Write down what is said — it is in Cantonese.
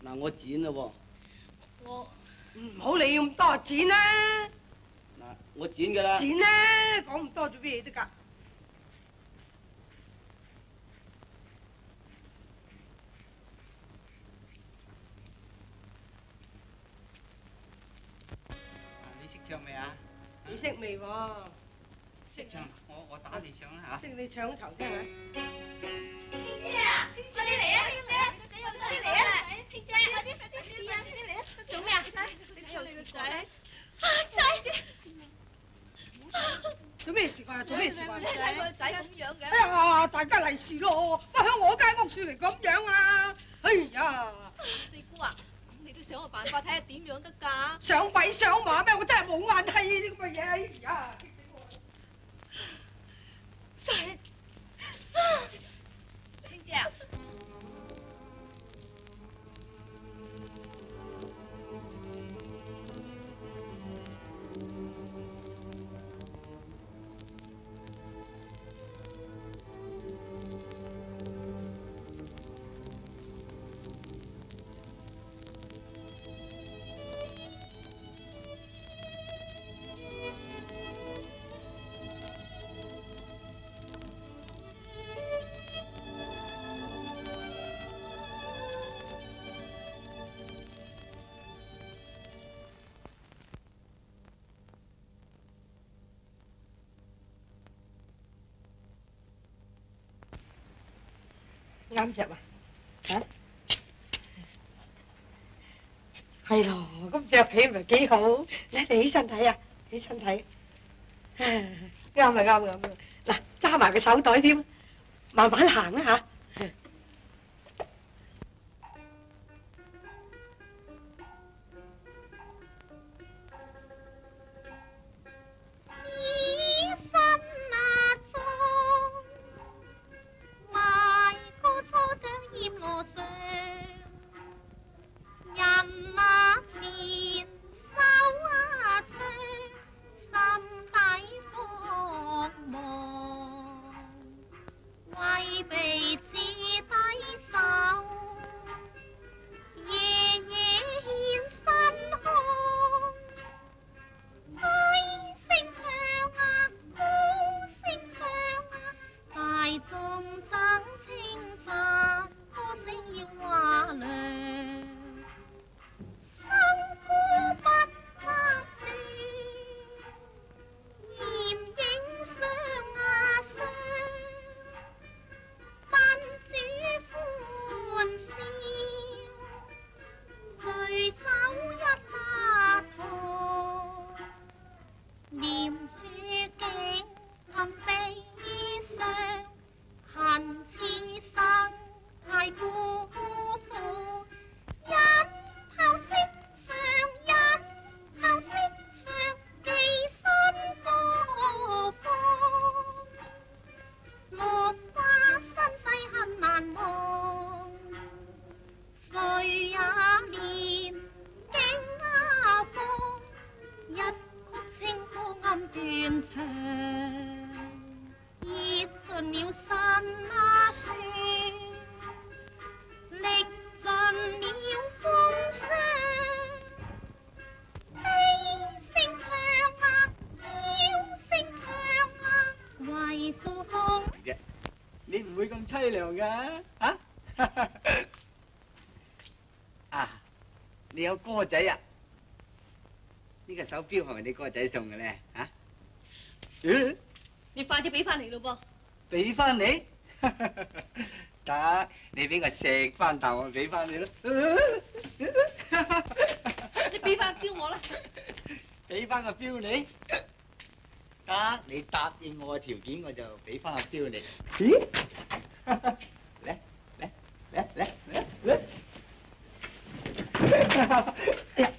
嗱，我剪啦喎。 我唔好理咁多，剪啦。 嗱，我剪噶啦。 剪啦，講咁多做咩嘢啫㗎？ 你識唱未啊？ 你識未喎？ 識唱，我打你唱啦嚇。 識你唱頭聽下。 姐啊，快啲嚟啊，兄姐！快啲嚟啊，兄姐！快啲嚟啊！做咩啊？你仔有事仔？啊仔！ 做咩事啊？做咩事啊？ 你睇個仔咁樣嘅。 哎呀，大家利是咯，乜喺我間屋樹嚟咁樣啊？哎呀！ 四姑啊，咁你都想個辦法睇下點樣得㗎？ 想鬼想馬咩？我真係冇眼睇呢啲咁嘅嘢，哎呀！ 仔，兄姐啊！ 啱着啊！嚇，係咯，咁着起咪幾好？你起身睇啊，起身睇。啱啊啱啊！嗱，揸埋個手袋添，慢慢行啊嚇。 你唔會咁凄涼㗎嚇？啊！你有哥仔啊？呢個手錶係咪你哥仔送嘅咧？嚇？ 你快啲俾翻嚟咯噃！ 俾翻你？得，你俾我錫翻啖，我俾翻你咯。 你俾翻錶我啦！ 俾翻個錶你。得，你答應我嘅條件，我就俾翻個錶你。咦？嚟！哎呀！